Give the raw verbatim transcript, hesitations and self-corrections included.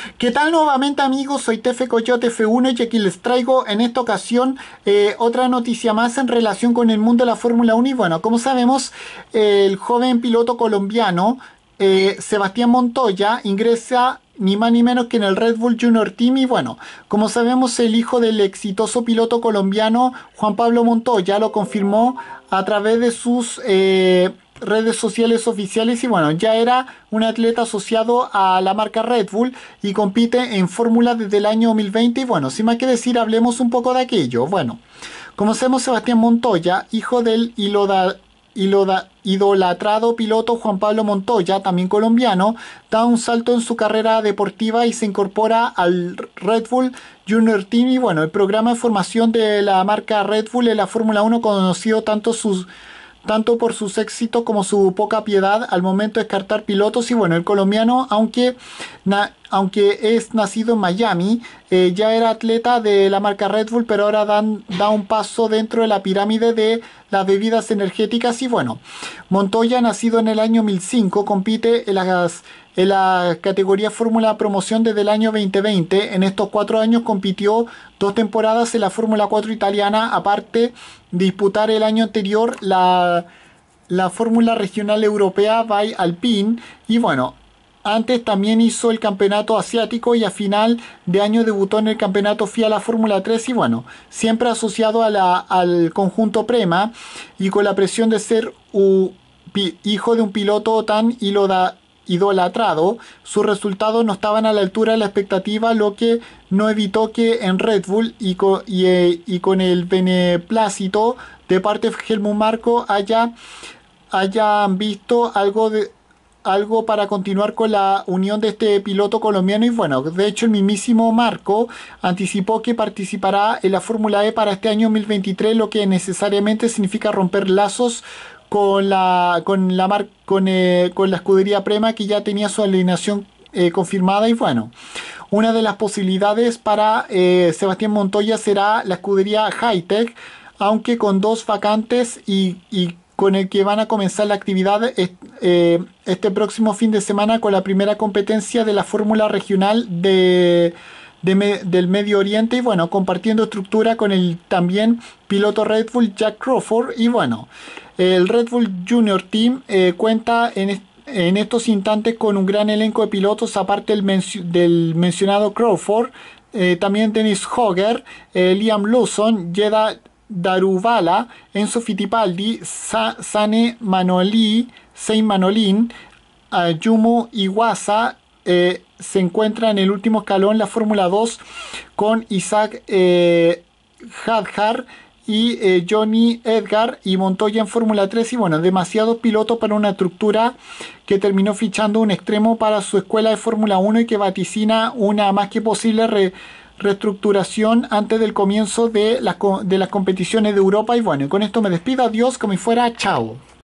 ¿Qué tal nuevamente amigos? Soy Tefe Coyote F uno y aquí les traigo en esta ocasión eh, otra noticia más en relación con el mundo de la Fórmula uno. Y bueno, como sabemos, eh, el joven piloto colombiano eh, Sebastián Montoya ingresa ni más ni menos que en el Red Bull Junior Team. Y bueno, como sabemos, el hijo del exitoso piloto colombiano Juan Pablo Montoya lo confirmó a través de sus eh, redes sociales oficiales. Y bueno, ya era un atleta asociado a la marca Red Bull y compite en Fórmula desde el año dos mil veinte. Y bueno, sin más que decir, hablemos un poco de aquello. Bueno, como sabemos, Sebastián Montoya, hijo del Iloda, Iloda, idolatrado piloto Juan Pablo Montoya, también colombiano, da un salto en su carrera deportiva y se incorpora al Red Bull Junior Team. Y bueno, el programa de formación de la marca Red Bull en la Fórmula uno, conocido tanto sus tanto por sus éxitos como su poca piedad al momento de descartar pilotos. Y bueno, el colombiano, aunque, na, aunque es nacido en Miami, eh, ya era atleta de la marca Red Bull, pero ahora dan, da un paso dentro de la pirámide de las bebidas energéticas. Y bueno, Montoya, nacido en el año mil cinco, compite en las en la categoría Fórmula Promoción desde el año dos mil veinte. En estos cuatro años compitió dos temporadas en la Fórmula cuatro italiana, aparte de disputar el año anterior la, la Fórmula Regional Europea by Alpine. Y bueno, antes también hizo el campeonato asiático y a final de año debutó en el campeonato F I A la Fórmula tres. Y bueno, siempre asociado a la, al conjunto Prema y con la presión de ser u, pi, hijo de un piloto tan iloda, idolatrado, sus resultados no estaban a la altura de la expectativa, lo que no evitó que en Red Bull y con, y, y con el beneplácito de parte de Helmut Marko haya, hayan visto algo de algo para continuar con la unión de este piloto colombiano. Y bueno, de hecho el mismísimo Marko anticipó que participará en la Fórmula E para este año dos mil veintitrés, lo que necesariamente significa romper lazos con la con la mar, con, eh, con la escudería Prema, que ya tenía su alineación eh, confirmada. Y bueno, una de las posibilidades para eh, Sebastián Montoya será la escudería Hightech, aunque con dos vacantes y, y con el que van a comenzar la actividad eh, este próximo fin de semana con la primera competencia de la Fórmula Regional de, de me, del Medio Oriente. Y bueno, compartiendo estructura con el también piloto Red Bull Jack Crawford. Y bueno, el Red Bull Junior Team eh, cuenta en, est en estos instantes con un gran elenco de pilotos, aparte del, mencio del mencionado Crawford. Eh, también Dennis Hogger, eh, Liam Lawson, Jeda Daruvala, Enzo Fittipaldi, Sa Sane Manoli, Sein Manolin, Ayumu Iwasa. Eh, se encuentra en el último escalón la Fórmula dos con Isaac eh, Hadjar y eh, Johnny Edgar y Montoya en Fórmula tres. Y bueno, demasiados pilotos para una estructura que terminó fichando un extremo para su escuela de Fórmula uno y que vaticina una más que posible re reestructuración antes del comienzo de las, de las competiciones de Europa. Y bueno, con esto me despido, adiós, como si fuera chao.